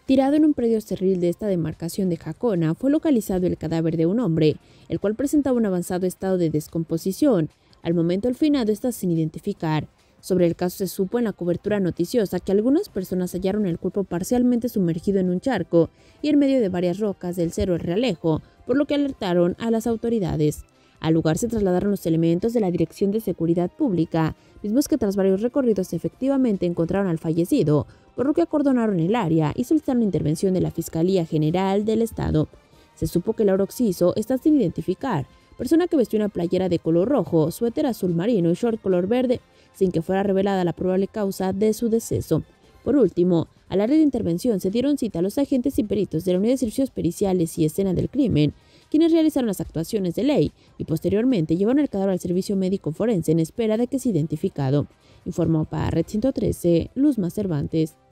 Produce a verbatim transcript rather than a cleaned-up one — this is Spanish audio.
Tirado en un predio cerril de esta demarcación de Jacona, fue localizado el cadáver de un hombre, el cual presentaba un avanzado estado de descomposición. Al momento el finado está sin identificar. Sobre el caso se supo en la cobertura noticiosa que algunas personas hallaron el cuerpo parcialmente sumergido en un charco y en medio de varias rocas del Cerro El Realejo, por lo que alertaron a las autoridades. Al lugar se trasladaron los elementos de la Dirección de Seguridad Pública, mismos que tras varios recorridos efectivamente encontraron al fallecido, por lo que acordonaron el área y solicitaron la intervención de la Fiscalía General del Estado. Se supo que Laura Oxiso está sin identificar, persona que vestió una playera de color rojo, suéter azul marino y short color verde, sin que fuera revelada la probable causa de su deceso. Por último, al área de intervención se dieron cita a los agentes y peritos de la Unidad de Servicios Periciales y Escena del Crimen, quienes realizaron las actuaciones de ley y posteriormente llevaron el cadáver al servicio médico forense en espera de que sea identificado. Informó para Red ciento trece, Luzma Cervantes.